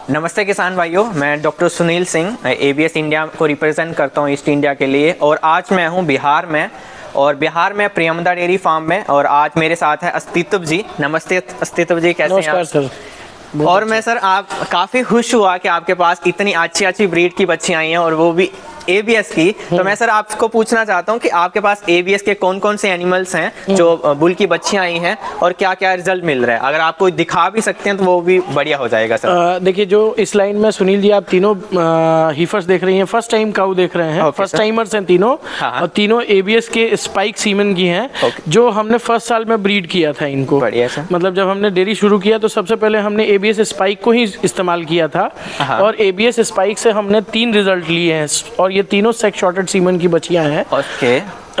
नमस्ते किसान भाइयों, मैं doctor Sunil Singh ABS India को रिप्रेजेंट करता हूँ ईस्ट इंडिया के लिए। और आज मैं हूँ बिहार में, और बिहार में प्रियमदा डेयरी फार्म में। और आज मेरे साथ है अस्तित्व जी। नमस्ते अस्तित्व जी, कैसे हैं आप? सर। और मैं सर आप काफ़ी खुश हुआ कि आपके पास इतनी अच्छी अच्छी ब्रीड की बच्ची आई हैं, और वो भी एबीएस की। तो मैं सर आपको पूछना चाहता हूँ कि आपके पास एबीएस के कौन कौन से एनिमल्स हैं जो बुल की बच्चियां आई हैं, और क्या क्या रिजल्ट मिल रहा है? अगर आपको दिखा भी सकते हैं तो वो भी बढ़िया हो जाएगा सर। देखिए, जो इस लाइन में सुनील जी आप तीनों हीफर्स देख रही हैं, फर्स्ट टाइम काऊ देख रहे हैं। फर्स्ट टाइमर्स हैं तीनों। और तीनों एबीएस के स्पाइक सीमेन की हैं, जो हमने फर्स्ट साल में ब्रीड किया था इनको। बढ़िया सर। मतलब जब हमने डेयरी शुरू किया तो सबसे पहले हमने एबीएस स्पाइक को ही इस्तेमाल किया था, और एबीएस स्पाइक से हमने 3 रिजल्ट लिए हैं, और ये तीनों सेक्स शॉर्टेड सीमन की बच्चियां हैं। ओके।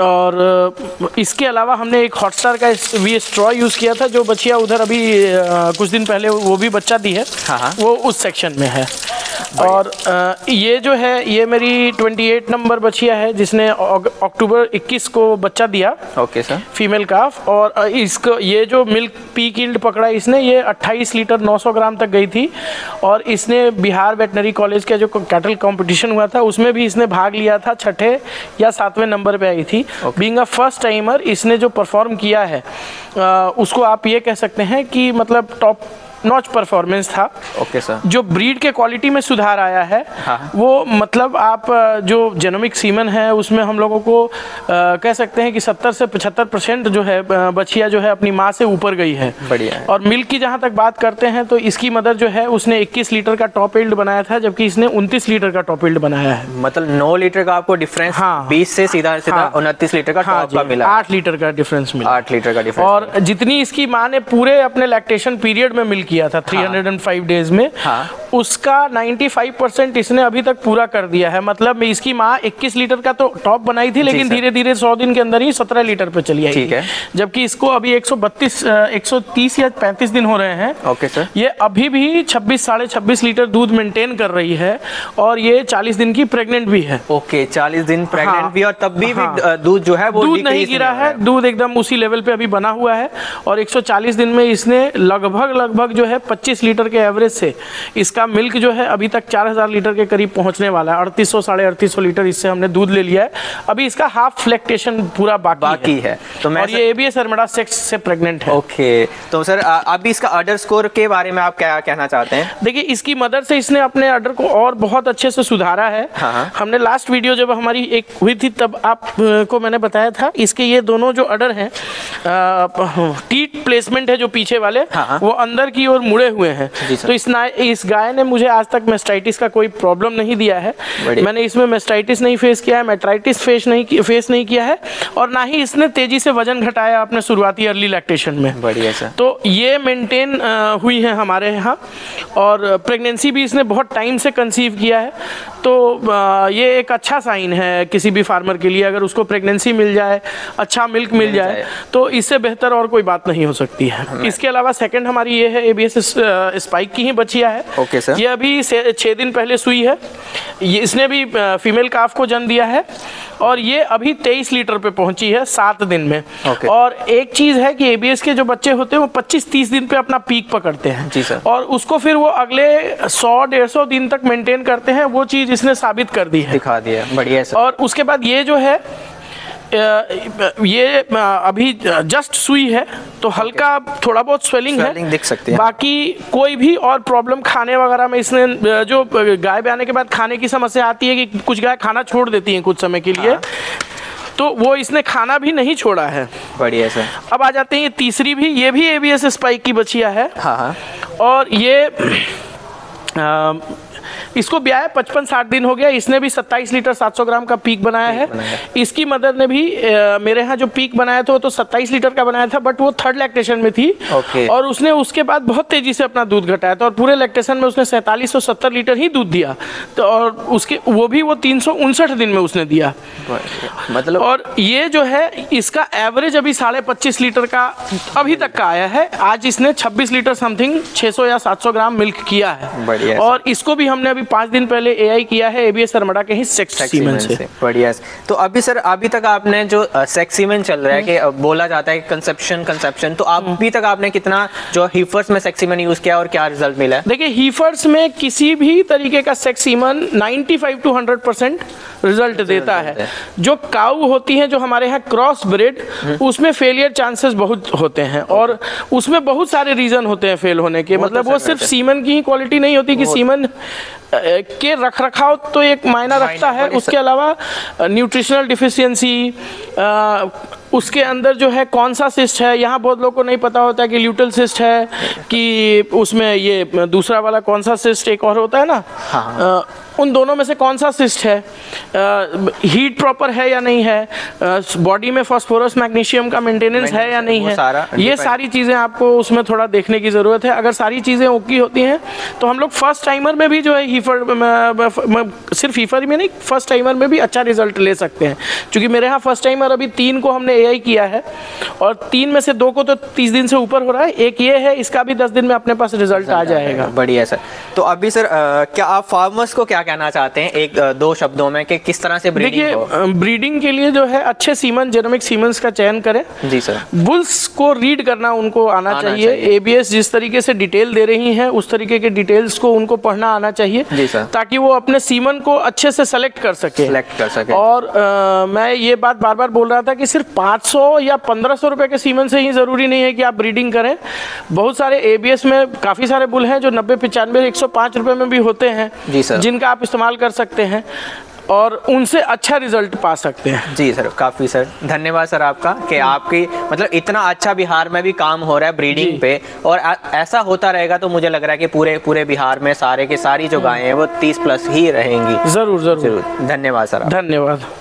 और इसके अलावा हमने एक हॉटस्टार का वी स्ट्रॉ यूज़ किया था, जो बच्चियाँ उधर अभी कुछ दिन पहले वो भी बच्चा दी है। वो उस सेक्शन में है। और ये जो है, ये मेरी 28 नंबर बच्चिया है, जिसने अक्टूबर 21 को बच्चा दिया। Okay sir. Female calf. और इसको ये जो मिल्क पीक यील्ड पकड़ा इसने, ये 28 लीटर 900 ग्राम तक गई थी। और इसने बिहार वेटनरी कॉलेज का जो कैटल कंपटीशन हुआ था उसमें भी इसने भाग लिया था। 6ठे या 7वें नंबर पे आई थी। बीइंग अ फर्स्ट टाइमर, इसने जो परफॉर्म किया है उसको आप ये कह सकते हैं कि मतलब टॉप नॉच परफॉर्मेंस था। Okay sir. जो ब्रीड के क्वालिटी में सुधार आया है, वो मतलब आप जो जेनोमिक सीमन है उसमें हम लोगों को कह सकते हैं कि 70 से 75% जो है बच्चिया जो है अपनी माँ से ऊपर गई है। बढ़िया है। और मिल्क की जहाँ तक बात करते हैं तो इसकी मदर जो है उसने 21 लीटर का टॉप यील्ड बनाया था, जबकि इसने 29 लीटर का टॉप यील्ड बनाया है। मतलब 9 लीटर का आपको डिफरेंस 20 से सीधा 29 लीटर का टॉप का मिला। 8 लीटर का डिफरेंस मिला। 8 लीटर का डिफरेंस। और जितनी इसकी माँ ने पूरे अपने लैक्टेशन पीरियड में मिल्क किया था 305 डेज में, उसका 95% इसने अभी तक पूरा कर दिया है। मतलब इसकी माँ 21 लीटर का तो टॉप बनाई थी, लेकिन धीरे धीरे 100 दिन के अंदर ही 17 लीटर पे चली आई। ठीक है। जबकि इसको अभी 130 या 35 दिन हो रहे हैं। Okay sir. ये अभी भी 26 साढ़े 26 लीटर दूध मेंटेन कर रही है, और ये 40 दिन की प्रेग्नेंट भी है। ओके, 40 दिन प्रेग्नेंट भी, और तब भी दूध जो है वो दूध नहीं गिरा है। दूध एकदम उसी लेवल पे अभी बना हुआ है। और 140 दिन में इसने लगभग जो है 25 लीटर के एवरेज से इसका मिल्क जो है अभी तक 4000 लीटर के करीब पहुंचने वाला है। 3800 साढ़े 3800 लीटर इससे हमने दूध ले लिया है। अभी इसका हाफ लैक्टेशन पूरा बाकी है। तो मैं, और ये एबीएस अरमड़ा सेक्स से प्रेग्नेंट है। ओके। तो सर अभी इसका अडर स्कोर के बारे में आप क्या कहना चाहते हैं? देखिए, इसकी मदर से इसने अपने अडर को और बहुत अच्छे से सुधारा है। हमने लास्ट वीडियो जब हमारी एक हुई थी तब आपको मैंने बताया था, इसके ये दोनों जो अडर हैं, टीट प्लेसमेंट है जो पीछे वाले, वो अंदर की ओर मुड़े हुए हैं। तो इस गाय ने मुझे आज तक मेस्टाइटिस का कोई प्रॉब्लम नहीं दिया है। मैंने इसमें मेस्टाइटिस नहीं फेस किया है, मेट्राइटिस फेस नहीं किया है, और ना ही इसने तेजी से वजन घटाया अपने शुरुआती अर्ली लैक्टेशन में। बढ़िया सर। तो ये मेंटेन हुई है हमारे यहाँ। और प्रेगनेंसी भी इसने बहुत टाइम से कंसीव किया है। तो ये एक अच्छा साइन है किसी भी फार्मर के लिए। अगर उसको प्रेगनेंसी मिल जाए, अच्छा मिल्क मिल जाए, तो इससे बेहतर और कोई बात नहीं हो सकती है। इसके अलावा सेकंड हमारी ये है, एबीएस स्पाइक की ही बच्चिया है। Okay sir. ये अभी 6 दिन पहले सुई है। इसने भी फीमेल काफ को जन्म दिया है, और ये अभी 23 लीटर पे पहुंची है 7 दिन में। और एक चीज है कि एबीएस के जो बच्चे होते हैं वो 25-30 दिन पे अपना पीक पकड़ते हैं। जी सर। और उसको फिर वो अगले 100-150 दिन तक मेंटेन करते हैं। वो चीज इसने साबित कर दी है, दिखा दिया। बढ़िया सर। और उसके बाद ये जो है, ये अभी जस्ट सुई है, तो हल्का थोड़ा बहुत स्वेलिंग है, दिख सकती है। बाकी कोई भी और प्रॉब्लम खाने वगैरह में इसने, जो गाय ब्याने के बाद खाने की समस्या आती है कि कुछ गाय खाना छोड़ देती हैं कुछ समय के लिए, तो वो इसने खाना भी नहीं छोड़ा है। बढ़िया सर। अब आ जाते हैं ये तीसरी भी, ये भी एबीएस स्पाइक की बच्चिया है। और ये इसको ब्याह 55-60 दिन हो गया। इसने भी 27 लीटर 700 ग्राम का पीक बनाया है। इसकी मदर ने भी मेरे यहाँ जो पीक बनाया था वो तो 27 लीटर का बनाया था, बट वो 3rd लैक्टेशन में थी। और उसने उसके बाद बहुत तेजी से अपना दूध घटाया था, और पूरे लैक्टेशन में उसने 4770 लीटर ही दूध दिया। तो और उसके वो 359 दिन में उसने दिया। मतलब, और ये जो है इसका एवरेज अभी 25.5 लीटर का अभी तक का आया है। आज इसने 26 लीटर समथिंग 600 या 700 ग्राम मिल्क किया है। और इसको भी हमने अभी अभी 5 दिन पहले एआई किया है एबीएस अरमड़ा के ही सेक्स सीमेन से। बढ़िया। तो अभी सर अभी तक आपने जो सेक्स सीमेन चल रहा है कि बोला जाता है कंसेप्शन, तो अभी तक आपने कितना जो हीफर्स में सेक्स सीमेन यूज किया और क्या रिजल्ट मिला है? देखिए हीफर्स में किसी भी तरीके का सेक्स सीमेन 95 to 100% रिजल्ट देता है। जो काऊ होती है जो हमारे यहाँ क्रॉस ब्रेड, उसमें फेलियर चांसेस बहुत होते हैं और उसमें बहुत सारे रीजन होते हैं फेल होने के। मतलब वो सिर्फ सीमन की ही क्वालिटी नहीं होती कि सीमन के रखरखाव तो एक मायना रखता है, उसके अलावा न्यूट्रिशनल डिफिशियंसी, उसके अंदर जो है कौन सा सिस्ट है। यहाँ बहुत लोगों को नहीं पता होता है कि ल्यूटल सिस्ट है कि उसमें ये दूसरा वाला कौन सा सिस्ट एक और होता है ना। हाँ। उन दोनों में से कौन सा सिस्ट है, हीट प्रॉपर है या नहीं है, बॉडी में फास्फोरस मैग्नीशियम का मेंटेनेंस है या नहीं है, ये सारी चीज़ें आपको उसमें थोड़ा देखने की ज़रूरत है। अगर सारी चीज़ें ओके होती हैं तो हम लोग फर्स्ट टाइमर में भी जो है सिर्फ हीफर में नहीं, फर्स्ट टाइमर में भी अच्छा रिजल्ट ले सकते हैं। क्योंकि मेरे यहाँ फर्स्ट टाइमर अभी 3 को हमने एआई किया है और 3 में से 2 को तो 30 दिन से ऊपर हो रहा है, एक ये है, इसका भी 10 दिन में अपने पास रिजल्ट आ जाएगा। बढ़िया सर। तो अभी सर क्या आप फार्मर्स को क्या कहना चाहते हैं 1-2 शब्दों में कि किस तरह से ब्रीडिंग हो? ब्रीडिंग के लिए जो है अच्छे सीमन, जेनोमिक सीमन्स का चयन करें। जी सर। बुल्स को रीड करना उनको आना चाहिए। एबीएस जिस तरीके से डिटेल दे रही है उस तरीके के डिटेल्स को उनको पढ़ना आना चाहिए। जी सर। ताकि वो अपने सीमन को अच्छे से सेलेक्ट कर सके। और मैं ये बात बार बार बोल रहा था कि सिर्फ 500 या 1500 रुपए के सीमन से ही जरूरी नहीं है कि आप ब्रीडिंग करें। बहुत सारे एबीएस में काफी सारे बुल हैं जो 90, 95, 105 रुपए में भी होते हैं। जी सर। जिनका आप इस्तेमाल कर सकते हैं और उनसे अच्छा रिजल्ट पा सकते हैं। जी सर, काफ़ी सर धन्यवाद सर आपका कि आपकी मतलब इतना अच्छा बिहार में भी काम हो रहा है ब्रीडिंग पे, और ऐसा होता रहेगा तो मुझे लग रहा है कि पूरे बिहार में सारे के सारी जो गायें हैं वो 30+ ही रहेंगी। जरूर। धन्यवाद सर। धन्यवाद।